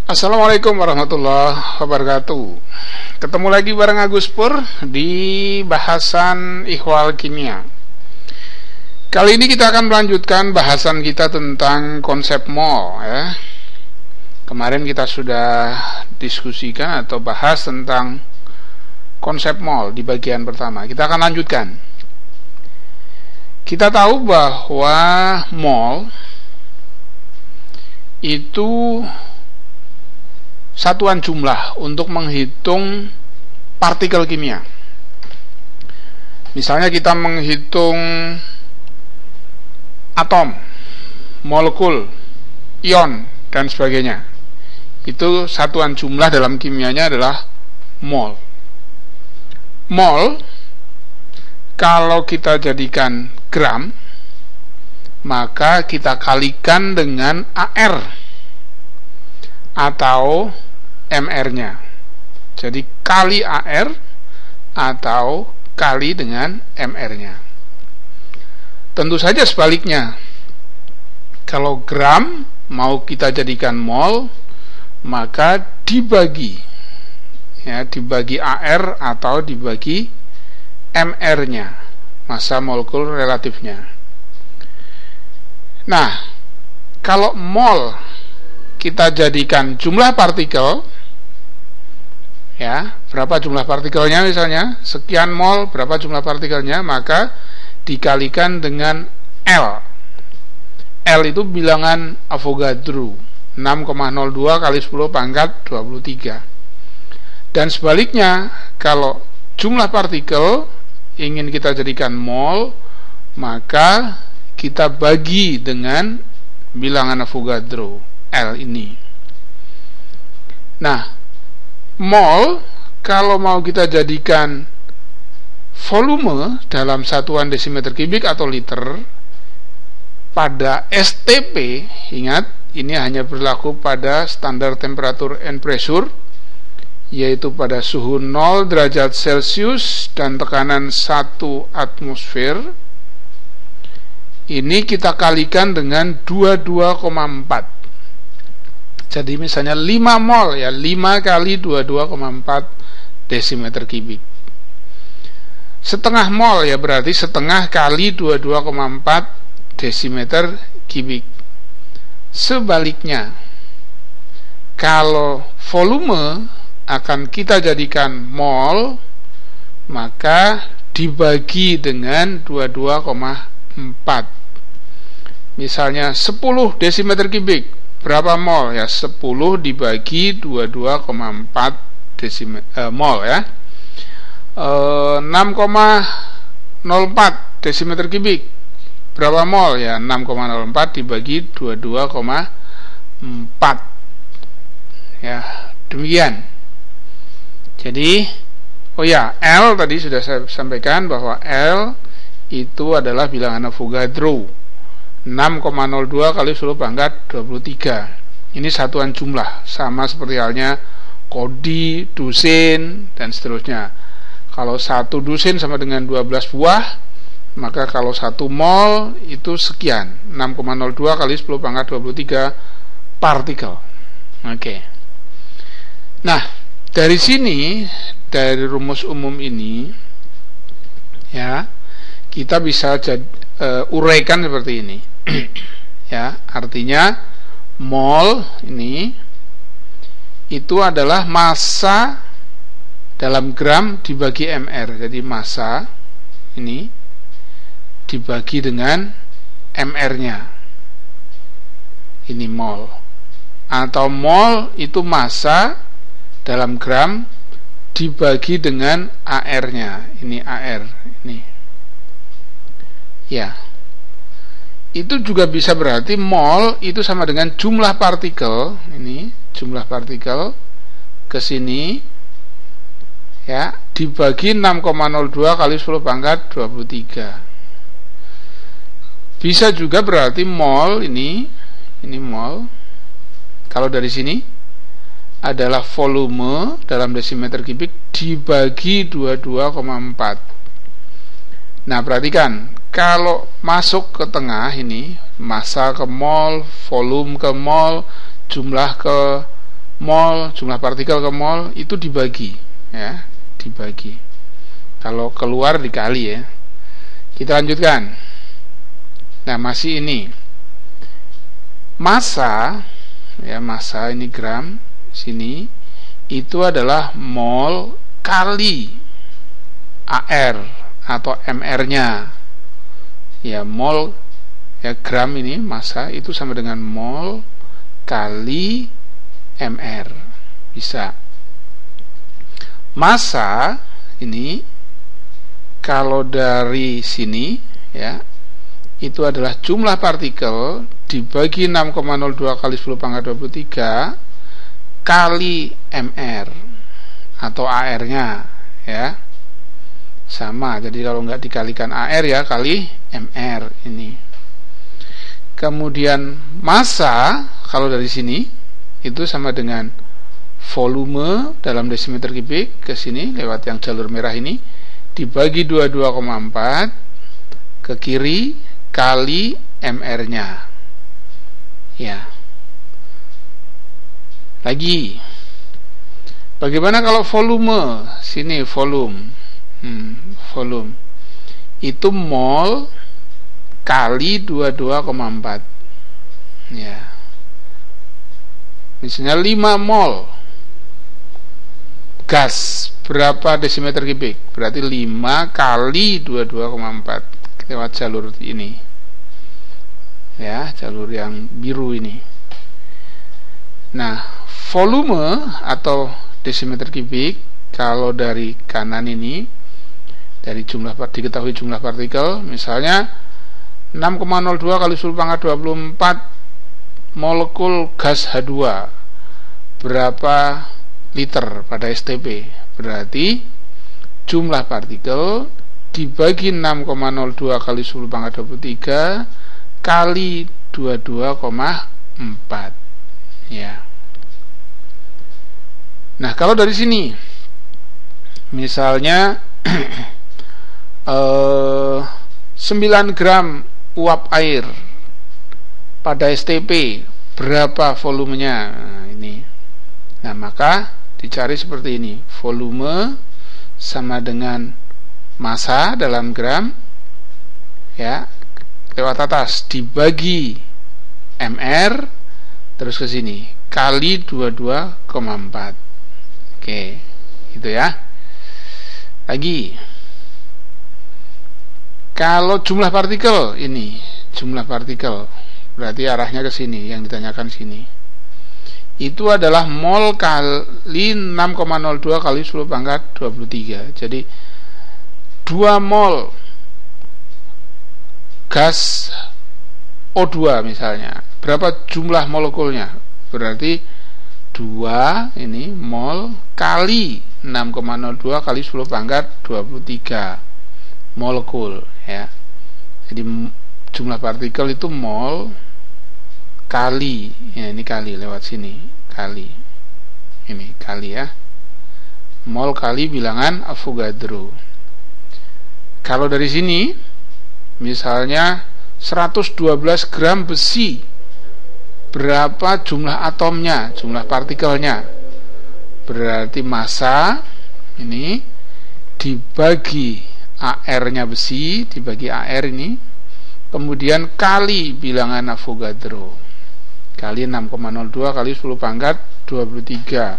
Assalamualaikum warahmatullahi wabarakatuh. Ketemu lagi bareng Agus Pur di bahasan ihwal kimia. Kali ini kita akan melanjutkan bahasan kita tentang konsep mol ya. Kemarin kita sudah diskusikan atau bahas tentang konsep mol di bagian pertama. Kita akan lanjutkan. Kita tahu bahwa mol itu satuan jumlah untuk menghitung partikel kimia. Misalnya kita menghitung atom, molekul, ion, dan sebagainya. Itu satuan jumlah dalam kimianya adalah mol. Mol, kalau kita jadikan gram, maka kita kalikan dengan AR atau MR-nya. Jadi kali AR atau kali dengan MR-nya. Tentu saja sebaliknya. Kalau gram mau kita jadikan mol, maka dibagi AR atau dibagi MR-nya, massa molekul relatifnya. Nah, kalau mol kita jadikan jumlah partikel, ya, berapa jumlah partikelnya misalnya, sekian mol, berapa jumlah partikelnya, maka dikalikan dengan L. L itu bilangan Avogadro, 6,02 kali 10 pangkat 23. Dan sebaliknya, kalau jumlah partikel ingin kita jadikan mol, maka kita bagi dengan bilangan Avogadro, L ini. Nah, mol kalau mau kita jadikan volume dalam satuan desimeter kubik atau liter, pada STP, ingat ini hanya berlaku pada standar temperatur and pressure, yaitu pada suhu 0 derajat Celcius dan tekanan 1 atmosfer. Ini kita kalikan dengan 22,4. Jadi misalnya 5 mol ya, 5 kali 22,4 desimeter kubik. Setengah mol ya berarti setengah kali 22,4 desimeter kubik. Sebaliknya, kalau volume akan kita jadikan mol, maka dibagi dengan 22,4. Misalnya 10 desimeter kubik, berapa mol ya? 10 dibagi 22,4 mol ya. 6,04 desimeter kubik, berapa mol ya? 6,04 dibagi 22,4 ya, demikian. Jadi L tadi sudah saya sampaikan bahwa L itu adalah bilangan Avogadro, 6,02 kali 10 pangkat 23. Ini satuan jumlah, sama seperti halnya kodi, dusin, dan seterusnya. Kalau 1 dusin sama dengan 12 buah, maka kalau 1 mol itu sekian, 6,02 kali 10 pangkat 23 partikel. Oke. Nah, dari sini, dari rumus umum ini ya, kita bisa uraikan seperti ini. Ya, artinya mol ini itu adalah massa dalam gram dibagi mr. Jadi massa ini dibagi dengan mr-nya. Ini mol. Atau mol itu massa dalam gram dibagi dengan AR-nya. Ini AR ini. Ya. Itu juga bisa berarti mol itu sama dengan jumlah partikel, ini jumlah partikel ke sini ya, dibagi 6,02 kali 10 pangkat 23. Bisa juga berarti mol ini mol. Kalau dari sini adalah volume dalam desimeter kubik dibagi 22,4. Nah, perhatikan, kalau masuk ke tengah ini, massa ke mol, volume ke mol, jumlah ke mol, jumlah partikel ke mol itu dibagi, ya, dibagi. Kalau keluar dikali, ya. Kita lanjutkan. Nah, masih ini massa, ya, massa ini gram sini itu adalah mol kali AR atau MR-nya. Ya, mol, ya, gram ini massa itu sama dengan mol kali MR. Bisa. Massa ini kalau dari sini, ya, itu adalah jumlah partikel dibagi 6,02 kali 10 pangkat 23 kali MR atau AR-nya, ya. Sama, jadi kalau nggak dikalikan AR, ya, kali MR ini. Kemudian massa kalau dari sini itu sama dengan volume dalam desimeter kubik ke sini lewat yang jalur merah ini dibagi 22,4 ke kiri kali MR-nya. Ya. Lagi. Bagaimana kalau volume? Sini volume. Volume. Itu mol kali 22,4. Ya. Misalnya 5 mol gas berapa desimeter kubik? Berarti 5 kali 22,4 lewat jalur ini. Ya, jalur yang biru ini. Nah, volume atau desimeter kubik kalau dari kanan ini dari diketahui jumlah partikel, misalnya 6,02 kali 10 pangkat 24 molekul gas H2 berapa liter pada STP. Berarti jumlah partikel dibagi 6,02 kali 10 pangkat 23 kali 22,4. Ya. Nah, kalau dari sini misalnya 9 gram uap air pada STP berapa volumenya? Nah, ini. Nah, maka dicari seperti ini. Volume sama dengan massa dalam gram, ya, lewat atas dibagi MR terus ke sini kali 22,4. Oke, gitu ya. Lagi. Kalau jumlah partikel ini, jumlah partikel berarti arahnya ke sini, yang ditanyakan sini. Itu adalah mol kali 6,02 kali 10 pangkat 23. Jadi 2 mol gas O2 misalnya. Berapa jumlah molekulnya? Berarti 2 ini mol kali 6,02 kali 10 pangkat 23 molekul, ya. Jadi jumlah partikel itu mol kali, ya, ini kali lewat sini, kali. Ini kali, ya. Mol kali bilangan Avogadro. Kalau dari sini misalnya 112 gram besi, berapa jumlah atomnya, jumlah partikelnya? Berarti massa ini dibagi AR-nya besi, dibagi AR ini, kemudian kali bilangan Avogadro, kali 6,02 kali 10 pangkat 23.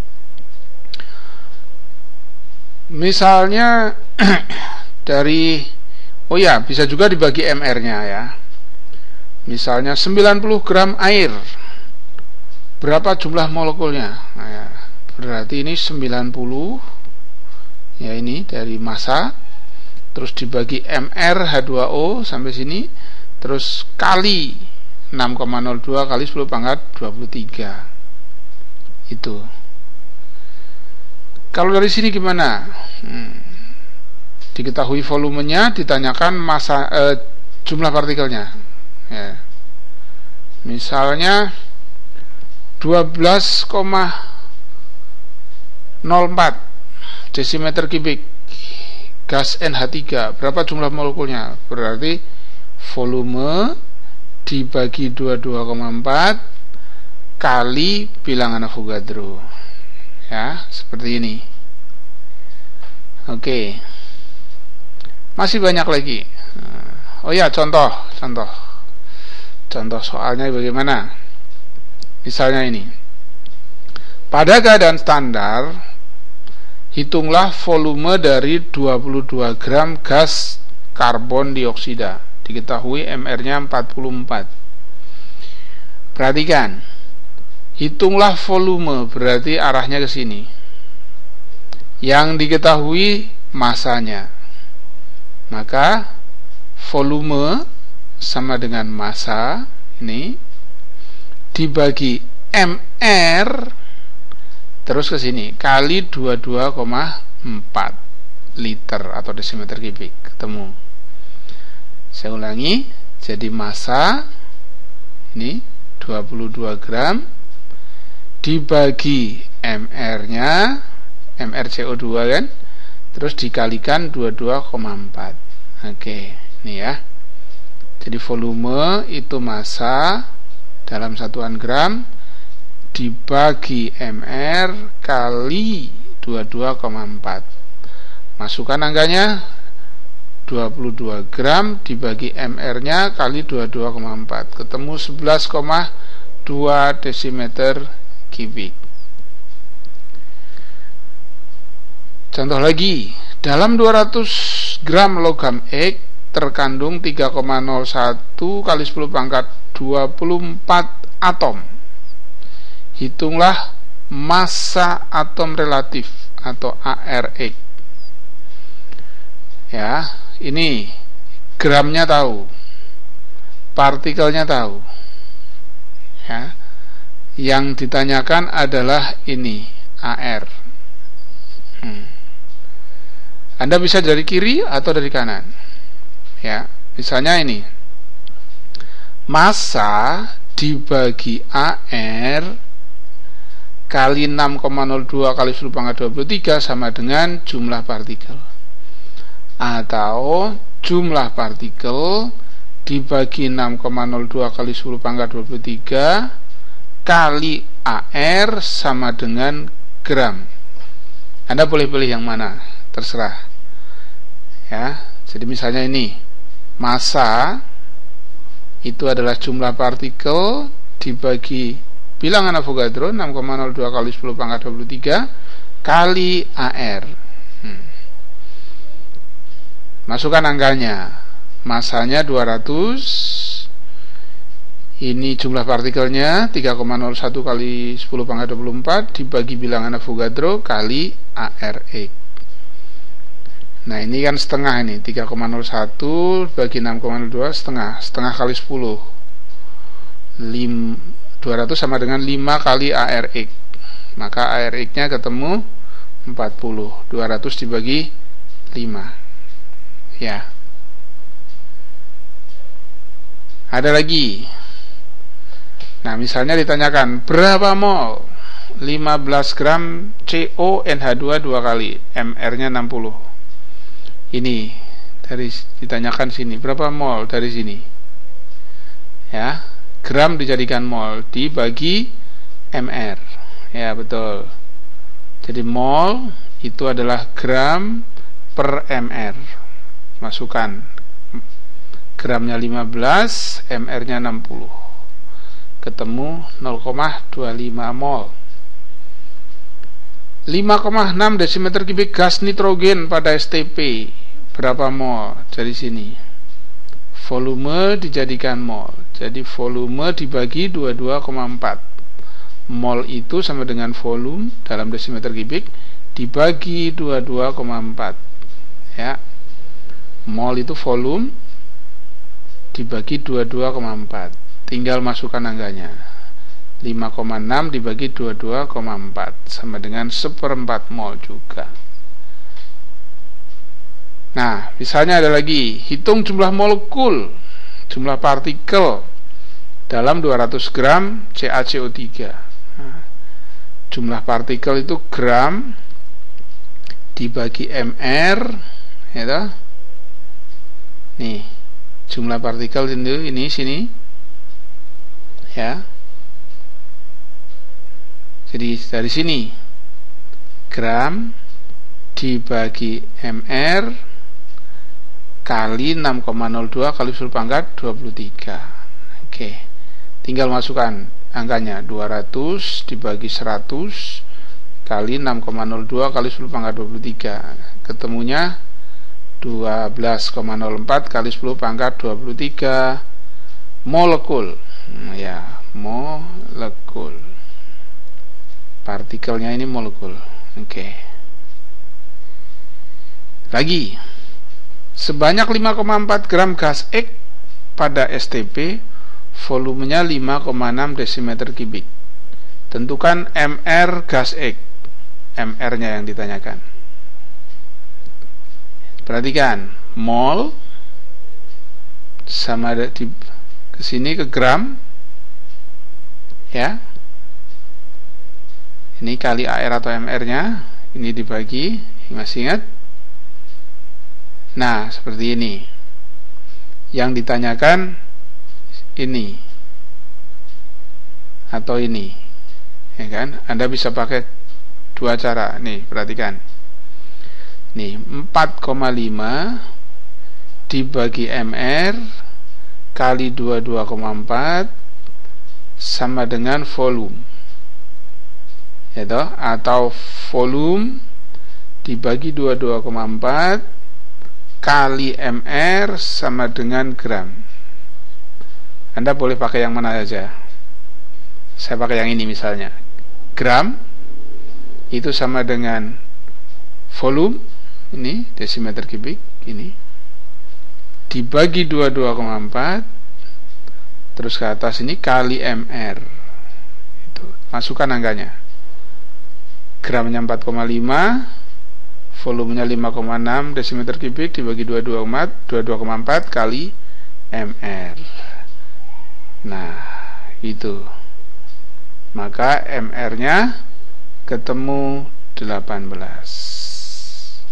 Misalnya dari, oh ya, bisa juga dibagi MR-nya, ya. Misalnya 90 gram air, berapa jumlah molekulnya? Nah, ya, berarti ini 90, ya, ini dari massa, terus dibagi MR H2O sampai sini, terus kali 6,02 kali 10 pangkat 23. Itu. Kalau dari sini gimana? Diketahui volumenya, ditanyakan massa, jumlah partikelnya, ya. Misalnya 12,04 desimeter kubik gas NH3, berapa jumlah molekulnya? Berarti volume dibagi 22,4 kali bilangan Avogadro. Ya, seperti ini. Oke. Masih banyak lagi. Oh ya, contoh soalnya bagaimana? Misalnya ini. Pada keadaan standar, hitunglah volume dari 22 gram gas karbon dioksida. Diketahui MR-nya 44. Perhatikan. Hitunglah volume, berarti arahnya ke sini. Yang diketahui masanya. Maka volume sama dengan massa ini dibagi MR terus ke sini kali 22,4 liter atau desimeter kubik. Ketemu. Saya ulangi, jadi massa ini 22 gram dibagi MR-nya, MR CO2 kan, terus dikalikan 22,4. Oke, ini ya. Jadi volume itu massa dalam satuan gram dibagi MR kali 22,4. Masukkan angkanya 22 gram dibagi MR-nya kali 22,4. Ketemu 11,2 desimeter kubik. Contoh lagi, dalam 200 gram logam X terkandung 3,01 kali 10 pangkat 24 atom. Hitunglah massa atom relatif atau ARX. Ya, ini gramnya tahu, partikelnya tahu. Ya. Yang ditanyakan adalah ini AR. Anda bisa dari kiri atau dari kanan. Ya, misalnya ini. Massa dibagi AR kali 6,02 kali 10 pangkat 23 sama dengan jumlah partikel. Atau jumlah partikel dibagi 6,02 kali 10 pangkat 23 kali AR sama dengan gram. Anda boleh pilih yang mana, terserah. Ya, jadi misalnya ini massa itu adalah jumlah partikel dibagi bilangan Avogadro 6,02 kali 10 pangkat 23 kali AR. Masukkan angkanya. Massanya 200. Ini jumlah partikelnya 3,01 kali 10 pangkat 24 dibagi bilangan Avogadro kali ARX. Nah, ini kan setengah ini, 3,01 bagi 6,02 setengah kali 10. 200 sama dengan 5 kali ARX. Maka ARX-nya ketemu 40. 200 dibagi 5. Ya. Ada lagi. Nah, misalnya ditanyakan berapa mol 15 gram CONH2 2 kali, MR-nya 60. Ini dari ditanyakan sini, berapa mol dari sini? Ya, gram dijadikan mol dibagi MR. Ya, betul. Jadi mol itu adalah gram per MR. Masukkan gramnya 15, MR-nya 60. Ketemu 0,25 mol. 5,6 desimeter kubik gas nitrogen pada STP. Berapa mol? Dari sini. Volume dijadikan mol. Jadi volume dibagi 22,4. Mol itu sama dengan volume dalam desimeter kubik dibagi 22,4. Ya. Mol itu volume dibagi 22,4. Tinggal masukkan angkanya. 5,6 dibagi 22,4 sama dengan 1/4 mol juga. Nah, misalnya ada lagi, hitung jumlah molekul, jumlah partikel dalam 200 gram CaCO3. Nah, jumlah partikel itu gram dibagi MR, ya toh? Nih, jumlah partikel ini sini. Ya. Jadi dari sini gram dibagi mr kali 6,02 kali 10 pangkat 23. Oke, tinggal masukkan angkanya 200 dibagi 100 kali 6,02 kali 10 pangkat 23, ketemunya 12,04 kali 10 pangkat 23 molekul. Ya, molekul. Partikelnya ini molekul. Oke. Lagi, sebanyak 5,4 gram gas X pada STP, volumenya 5,6 desimeter kubik. Tentukan mr gas X. MR-nya yang ditanyakan. Perhatikan, mol sama di kesini ke gram, ya. Ini kali AR atau MR-nya, ini dibagi, masih ingat? Nah, seperti ini. Yang ditanyakan ini atau ini, ya kan? Anda bisa pakai dua cara. Nih, perhatikan. Nih, 4,5 dibagi MR kali 22,4 sama dengan volume. Ya toh? Atau volume dibagi 22,4 kali MR sama dengan gram. Anda boleh pakai yang mana saja. Saya pakai yang ini misalnya. Gram itu sama dengan volume, ini desimeter kubik, ini dibagi 22,4 terus ke atas ini kali MR. Itu. Masukkan angkanya. Gramnya 4,5, volumenya 5,6 desimeter kubik dibagi 22,4 kali MR. Nah, itu. Maka MR-nya ketemu 18.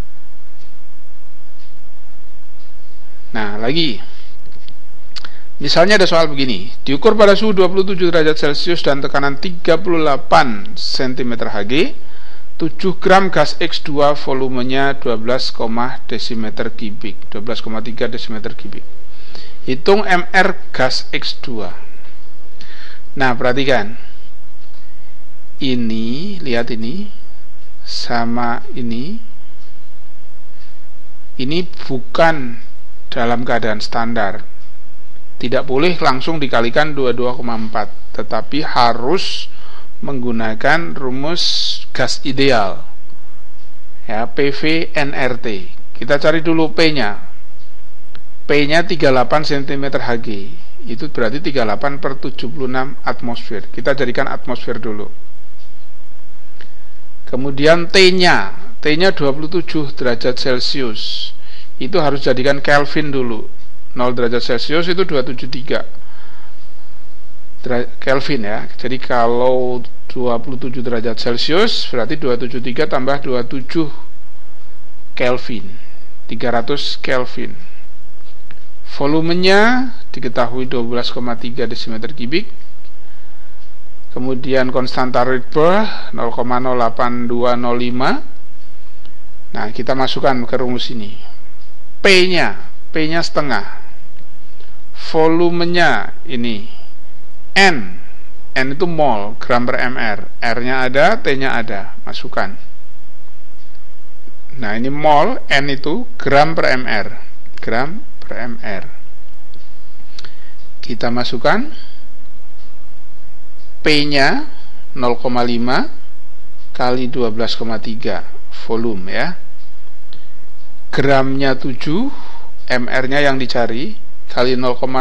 Nah, lagi. Misalnya ada soal begini. Diukur pada suhu 27 derajat Celcius dan tekanan 38 cm Hg, 7 gram gas X2 volumenya 12,3 desimeter kubik. Hitung MR gas X2. Nah, perhatikan. Ini, lihat ini sama ini bukan dalam keadaan standar. Tidak boleh langsung dikalikan 22,4, tetapi harus menggunakan rumus gas ideal, ya, PV nRT. Kita cari dulu P-nya. P-nya 38 cm Hg. Itu berarti 38 per 76 atmosfer. Kita jadikan atmosfer dulu. Kemudian T-nya 27 derajat Celcius. Itu harus jadikan Kelvin dulu. 0 derajat Celcius itu 273 Kelvin, ya. Jadi kalau 27 derajat Celcius berarti 273 tambah 27 Kelvin, 300 Kelvin. Volumenya diketahui 12,3 desimeter kubik. Kemudian konstanta Rydberg 0,08205. Nah, kita masukkan ke rumus ini. P-nya setengah. Volumenya ini N itu mol, gram per mr. R-nya ada, T-nya ada. Masukkan. Nah, ini mol, N itu gram per mr. Gram per mr. Kita masukkan. P-nya 0,5 kali 12,3 volume, ya. Gramnya 7, mr-nya yang dicari kali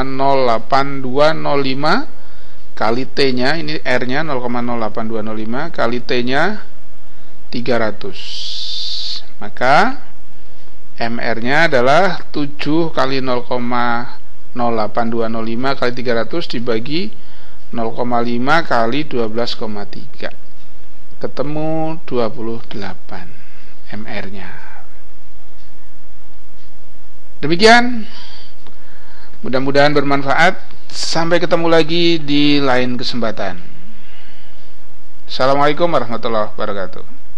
0,08205 kali T-nya, ini R-nya 0,08205 kali T-nya 300. Maka MR-nya adalah 7 kali 0,08205 kali 300 dibagi 0,5 kali 12,3. Ketemu 28 MR-nya. Demikian. Mudah-mudahan bermanfaat. Sampai ketemu lagi di lain kesempatan. Assalamualaikum warahmatullahi wabarakatuh.